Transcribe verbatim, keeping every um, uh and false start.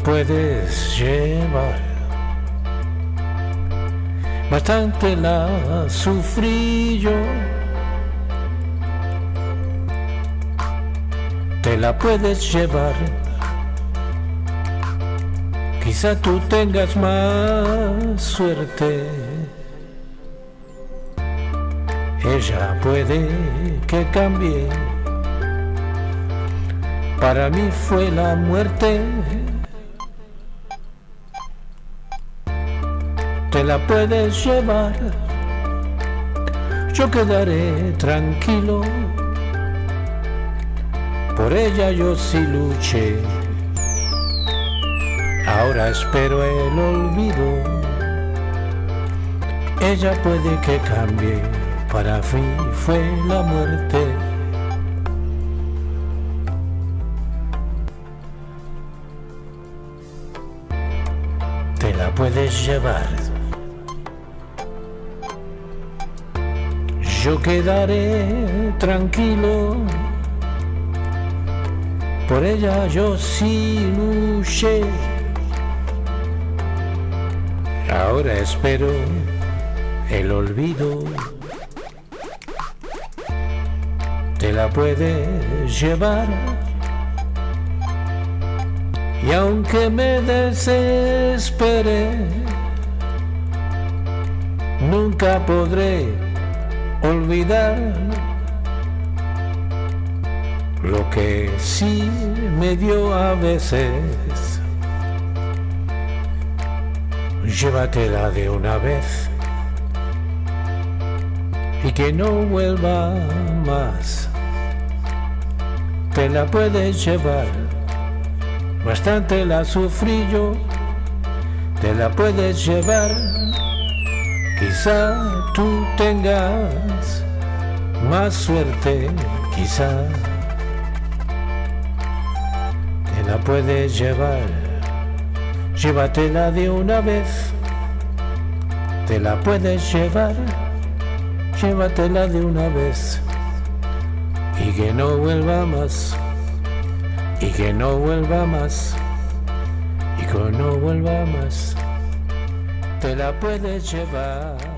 puedes llevar. Bastante la sufrí yo, te la puedes llevar. Quizá tú tengas más suerte, ella puede que cambie. Para mí fue la muerte, te la puedes llevar. Yo quedaré tranquilo, por ella yo sí luché. Ahora espero el olvido, ella puede que cambie. Para mí fue la muerte. Te la puedes llevar. Yo quedaré tranquilo, por ella yo sí luché. Ahora espero el olvido, te la puedes llevar. Y aunque me desespere, nunca podré olvidar lo que sí me dio a veces. Llévatela de una vez y que no vuelva más. Te la puedes llevar, bastante la sufrí yo, te la puedes llevar. Quizá tú tengas más suerte, quizá te la puedes llevar. Llévatela de una vez, te la puedes llevar. Llévatela de una vez y que no vuelva más, y que no vuelva más, y que no vuelva más. Te la puedes llevar.